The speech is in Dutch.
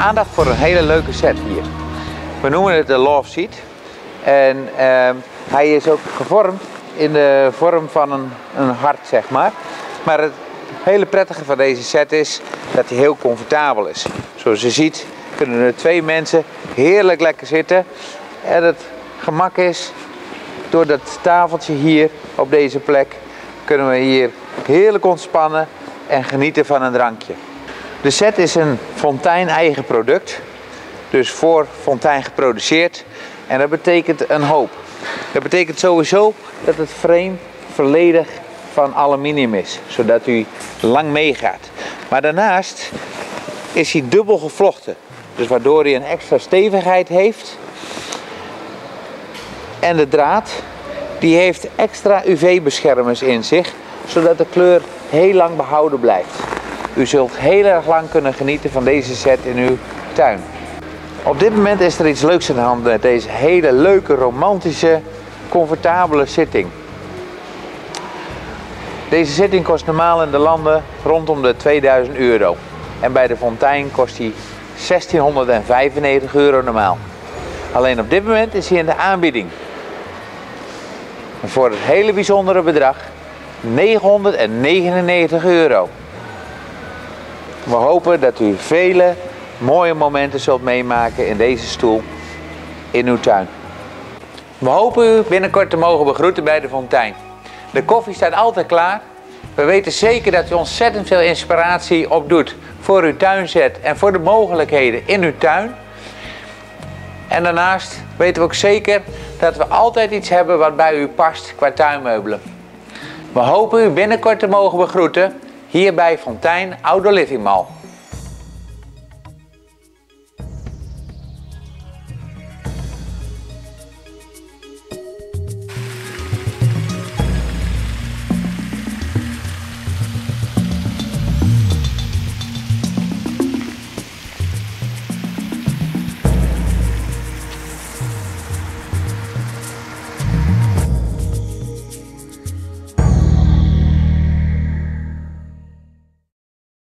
aandacht voor een hele leuke set hier. We noemen het de Love Seat. En hij is ook gevormd in de vorm van een hart, zeg maar. Maar het hele prettige van deze set is dat hij heel comfortabel is. Zoals je ziet kunnen er 2 mensen heerlijk lekker zitten. En het gemak is, door dat tafeltje hier op deze plek, kunnen we hier heerlijk ontspannen en genieten van een drankje. De set is een Fontijn eigen product. Dus voor Fontijn geproduceerd. En dat betekent een hoop. Dat betekent sowieso dat het frame volledig van aluminium is. Zodat u lang meegaat. Maar daarnaast is hij dubbel gevlochten. Dus waardoor hij een extra stevigheid heeft. En de draad die heeft extra UV-beschermers in zich. Zodat de kleur heel lang behouden blijft. U zult heel erg lang kunnen genieten van deze set in uw tuin. Op dit moment is er iets leuks aan de hand met deze hele leuke, romantische, comfortabele zitting. Deze zitting kost normaal in de landen rondom de 2000 euro. En bij de Fontijn kost die 1695 euro normaal. Alleen op dit moment is hij in de aanbieding. En voor het hele bijzondere bedrag 999 euro. We hopen dat u vele mooie momenten zult meemaken in deze stoel in uw tuin. We hopen u binnenkort te mogen begroeten bij de Fontijn. De koffie staat altijd klaar. We weten zeker dat u ontzettend veel inspiratie opdoet voor uw tuinzet en voor de mogelijkheden in uw tuin. En daarnaast weten we ook zeker dat we altijd iets hebben wat bij u past qua tuinmeubelen. We hopen u binnenkort te mogen begroeten hier bij Fontijn Outdoor Living Mall.